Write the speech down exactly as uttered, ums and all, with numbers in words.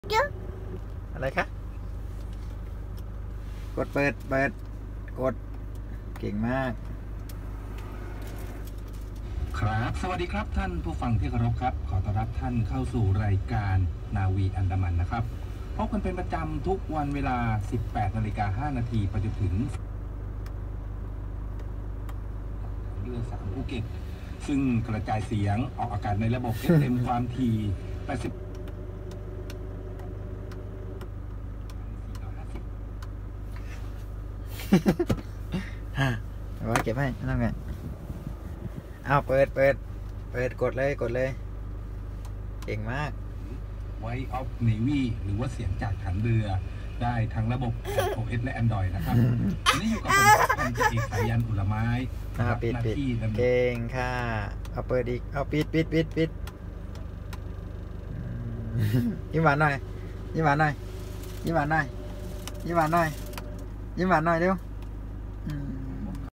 อะไรคะกดเปิดเปิดกดเก่งมากครับสวัสดีครับท่านผู้ฟังที่เคารพครับขอต้อนรับท่านเข้าสู่รายการนาวีอันดามันนะครับพบกันเป็นประจำทุกวันเวลา สิบแปดนาฬิกาห้านาทีไปจนถึงเรือสามภูเก็ตซึ่งกระจายเสียงออกอากาศในระบบ เอฟ เอ็ม ความถี่แปดสิบฮะเอาไว้เก็บให้นั่นไงเอาเปิดเปิดเปิดกดเลยกดเลยเก่งมากไวออฟเนวีหรือว่าเสียงจากฐานเรือได้ทั้งระบบ ไอ โอ เอส และ Android นะครับวันนี้อยู่กับผมพันจ่าเอกสายันอุลไม้รับหน้าที่ดำเนินเก่งค่ะเอาเปิดอีกเอาปิดปิดปิดปิดยิ้มหวานหน่อยยิ้มหวานหน่อยยิ้มหวานหน่อยยิ้มหวานหน่อยยิ้มหวานหน่อยเร็ว